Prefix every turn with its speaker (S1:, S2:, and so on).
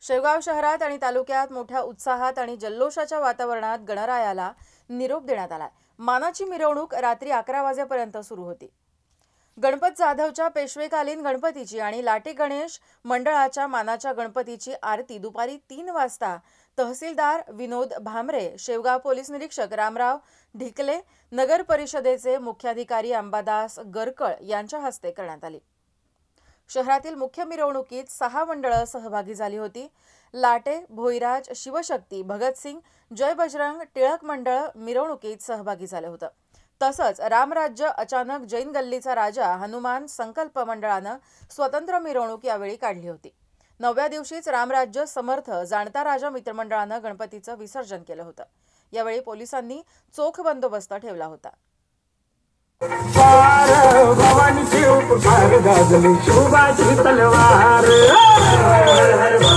S1: शेवगाव शहरात आणि तालुक्यात मोठ्या उत्साहात आणि जल्लोषाच्या वातावरणात गणरायाला निरोप देण्यात आला। मानाची मिरवणूक रात्री 11 वाजेपर्यंत सुरू होती। गणपत जाधवच्या पेशवेकालीन गणपतीची आणि लाटे गणेश मंडळाच्या मानाच्या गणपतीची आरती दुपारी 3 वाजता तहसीलदार विनोद भामरे, शेवगाव पोलीस निरीक्षक रामराव ढिकले, नगर परिषदेचे मुख्याधिकारी अंबादास गरकळ यांच्या हस्ते करण्यात आली। शहरातील मुख्य मिरवणुकीत 6 मंडळे सहभागी झाली होती। लाटे, भोईराज, शिवशक्ती, भगतसिंग, जय बजरंग, टिळक मंडळ मिरवणुकीत सहभागी झाले होते। तसंच रामराज्य अचानक जैन गल्लीचा राजा हनुमान संकल्प मंडळाने स्वतंत्र मिरवणूक यावेळी काढली होती। 9व्या दिवशीच रामराज्य समर्थ जाणता राजा मित्रमंडळाने गणपतीचं विसर्जन केलं होतं। यावेळी पोलिसांनी चोख बंदोबस्त ठेवला होता।
S2: भवानी शिव पुकार गाजली शिवबाची तलवार।